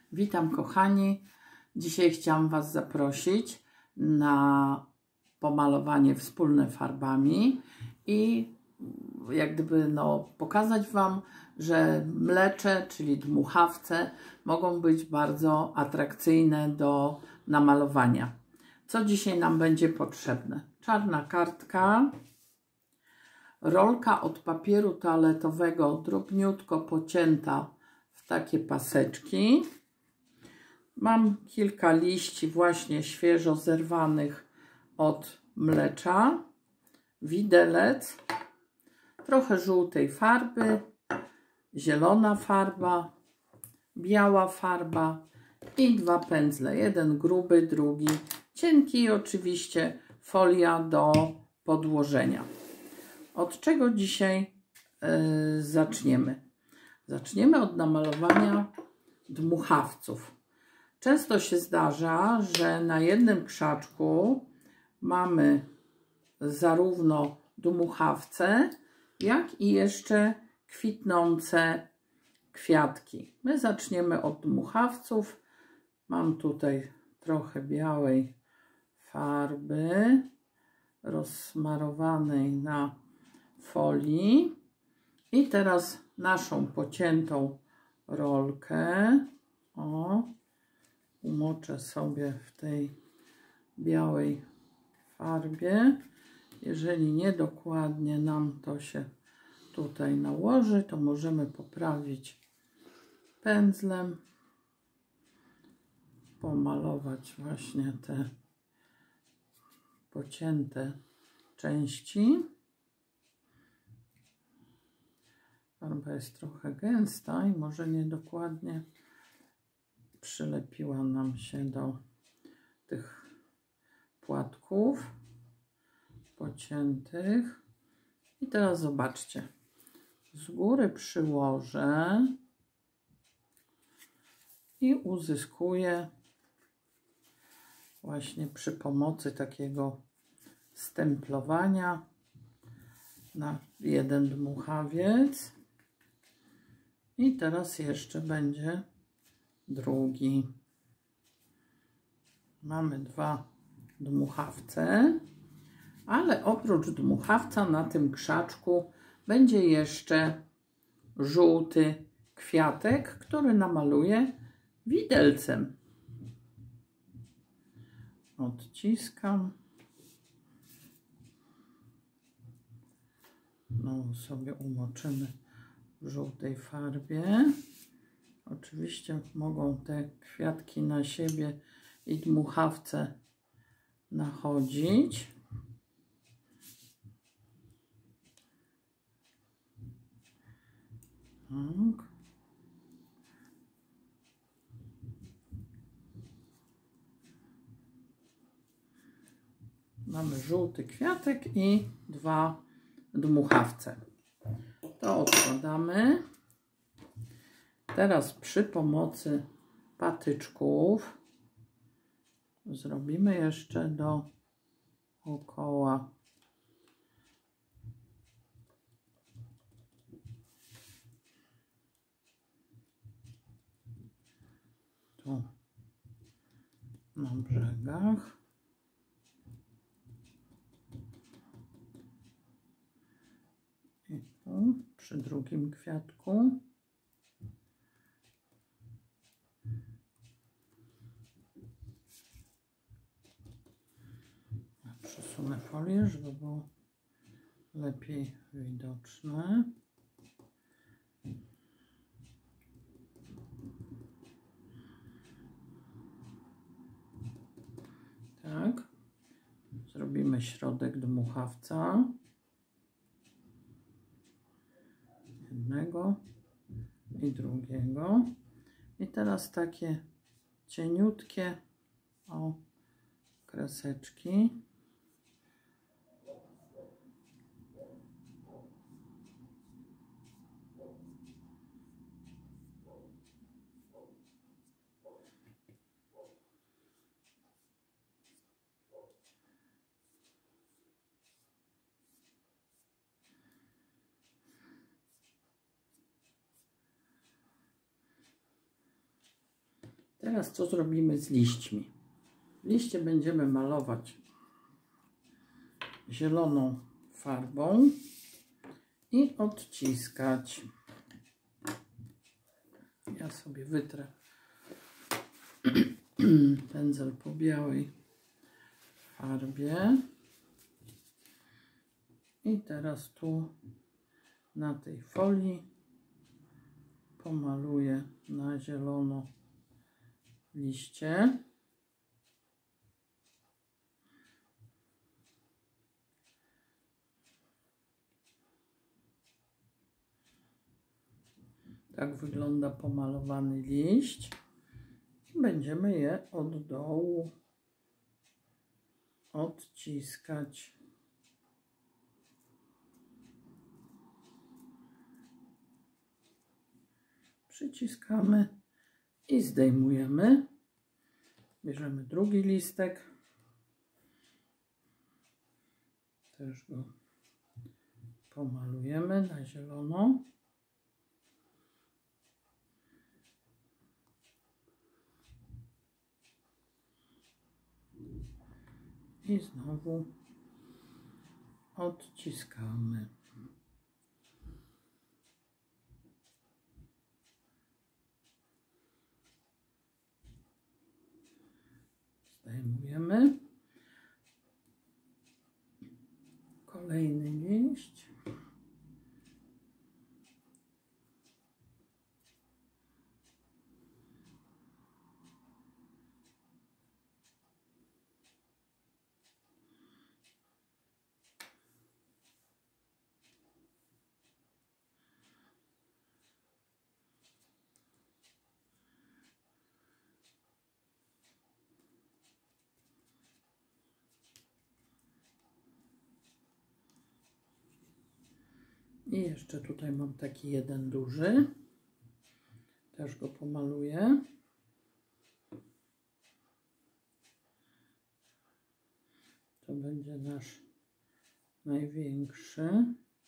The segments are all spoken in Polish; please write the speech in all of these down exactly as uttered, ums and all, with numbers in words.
Witam kochani. Dzisiaj chciałam Was zaprosić na pomalowanie wspólne farbami i jak gdyby no, pokazać Wam, że mlecze, czyli dmuchawce mogą być bardzo atrakcyjne do namalowania. Co dzisiaj nam będzie potrzebne? Czarna kartka, rolka od papieru toaletowego drobniutko pocięta w takie paseczki. Mam kilka liści właśnie świeżo zerwanych od mlecza, widelec, trochę żółtej farby, zielona farba, biała farba i dwa pędzle. Jeden gruby, drugi cienki i oczywiście folia do podłożenia. Od czego dzisiaj yy, zaczniemy? Zaczniemy od namalowania dmuchawców. Często się zdarza, że na jednym krzaczku mamy zarówno dmuchawce, jak i jeszcze kwitnące kwiatki. My zaczniemy od dmuchawców. Mam tutaj trochę białej farby rozsmarowanej na folii i teraz naszą pociętą rolkę o, umoczę sobie w tej białej farbie. Jeżeli niedokładnie nam to się tutaj nałoży, to możemy poprawić pędzlem, pomalować właśnie te pocięte części. Farba jest trochę gęsta i może niedokładnie przylepiła nam się do tych płatków pociętych. I teraz zobaczcie, z góry przyłożę i uzyskuję właśnie przy pomocy takiego stemplowania na jeden dmuchawiec. I teraz jeszcze będzie drugi. Mamy dwa dmuchawce, ale oprócz dmuchawca na tym krzaczku będzie jeszcze żółty kwiatek, który namaluję widelcem. Odciskam. No sobie umoczymy w żółtej farbie. Oczywiście mogą te kwiatki na siebie i dmuchawce nachodzić. Tak. Mamy żółty kwiatek i dwa dmuchawce. To odkładamy. Teraz przy pomocy patyczków zrobimy jeszcze dookoła tu na brzegach. I tu przy drugim kwiatku. Przesunę folię, żeby było lepiej widoczne. Tak. Zrobimy środek dmuchawca. Jednego i drugiego. I teraz takie cieniutkie o kreseczki. Teraz co zrobimy z liśćmi? Liście będziemy malować zieloną farbą i odciskać. Ja sobie wytrę pędzel po białej farbie. I teraz tu na tej folii pomaluję na zielono liście. Tak wygląda pomalowany liść. Będziemy je od dołu odciskać. Przyciskamy i zdejmujemy. Bierzemy drugi listek. Też go pomalujemy na zielono. I znowu odciskamy. Zdejmujemy. Kolejny liść. I jeszcze tutaj mam taki jeden duży. Też go pomaluję. To będzie nasz największy.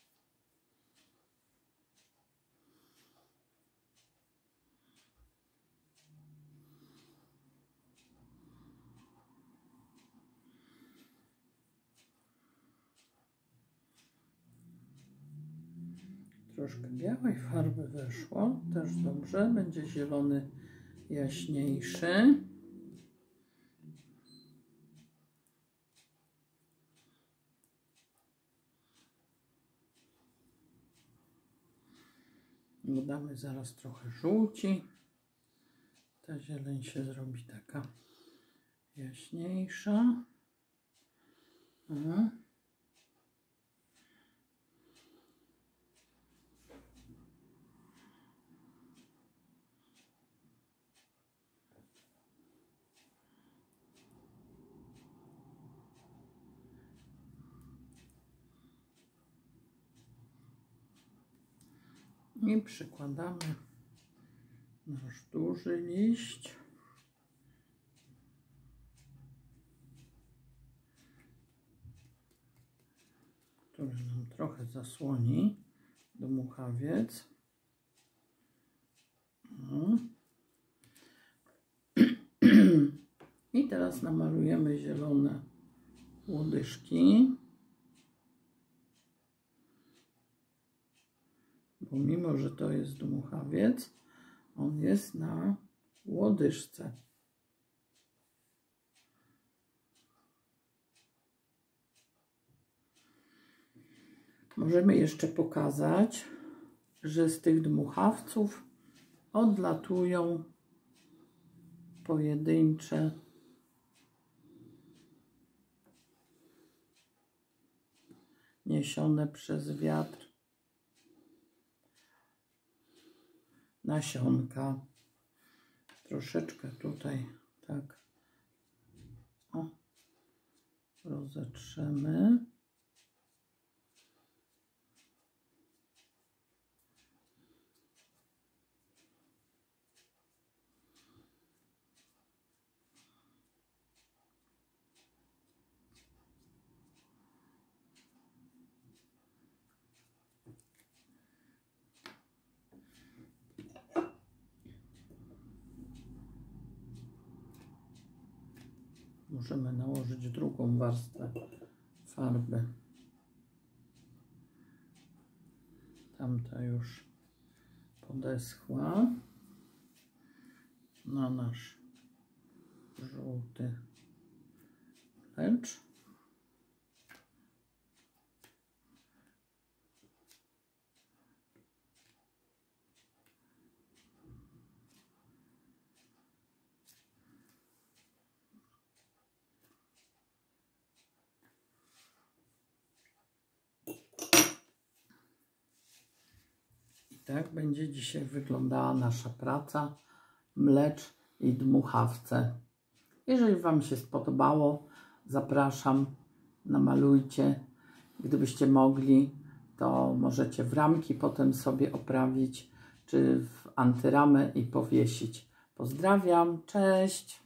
Troszkę białej farby weszło, też dobrze, będzie zielony jaśniejszy. Dodamy zaraz trochę żółci. Ta zieleń się zrobi taka jaśniejsza. Aha. I przykładamy nasz duży liść. Który nam trochę zasłoni dmuchawiec. No. I teraz namalujemy zielone łodyżki. Bo mimo, że to jest dmuchawiec, on jest na łodyżce. Możemy jeszcze pokazać, że z tych dmuchawców odlatują pojedyncze niesione przez wiatr nasionka. Troszeczkę tutaj tak o, rozetrzemy. możemy nałożyć drugą warstwę farby. Tamta już podeschła na nasz żółty mlecz. Tak będzie dzisiaj wyglądała nasza praca mlecz i dmuchawce. Jeżeli Wam się spodobało, zapraszam, namalujcie. Gdybyście mogli, to możecie w ramki potem sobie oprawić, czy w antyramę i powiesić. Pozdrawiam, cześć!